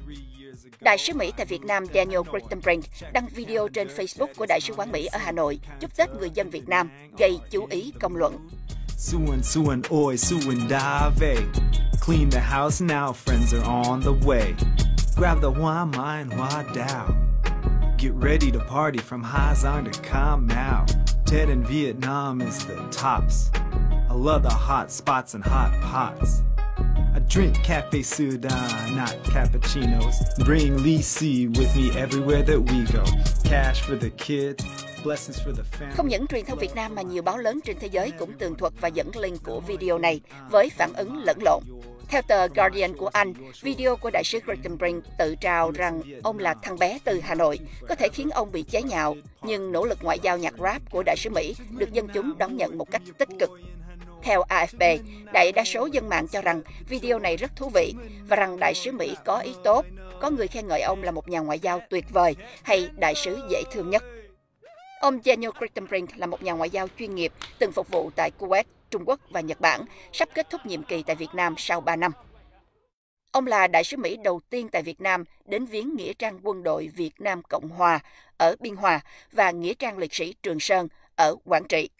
Đại sứ Mỹ tại Việt Nam Daniel Crittenbrink đăng video trên Facebook của Đại sứ quán Mỹ ở Hà Nội chúc Tết người dân Việt Nam, gây chú ý công luận. Suan oi, suan dave. Clean the house now, friends are on the way. Grab the hoa mai and hoa dao. Get ready to party from Hai Giang to Cam Mau. Ted in Vietnam is the tops. I love the hot spots and hot pots. I drink cafe soda, not cappuccinos. Bring Lisi with me everywhere that we go. Cash for the kids, blessings for the family. Không những truyền thông Việt Nam mà nhiều báo lớn trên thế giới cũng tường thuật và dẫn link của video này với phản ứng lẫn lộn. Theo tờ Guardian của Anh, video của đại sứ Crittenbrink tự trào rằng ông là thằng bé từ Hà Nội có thể khiến ông bị chế nhạo, nhưng nỗ lực ngoại giao nhạc rap của đại sứ Mỹ được dân chúng đón nhận một cách tích cực. Theo AFP, đại đa số dân mạng cho rằng video này rất thú vị và rằng đại sứ Mỹ có ý tốt, có người khen ngợi ông là một nhà ngoại giao tuyệt vời hay đại sứ dễ thương nhất. Ông Daniel Crittenbrink là một nhà ngoại giao chuyên nghiệp, từng phục vụ tại Kuwait, Trung Quốc và Nhật Bản, sắp kết thúc nhiệm kỳ tại Việt Nam sau 3 năm. Ông là đại sứ Mỹ đầu tiên tại Việt Nam đến viếng Nghĩa trang quân đội Việt Nam Cộng Hòa ở Biên Hòa và Nghĩa trang liệt sĩ Trường Sơn ở Quảng Trị.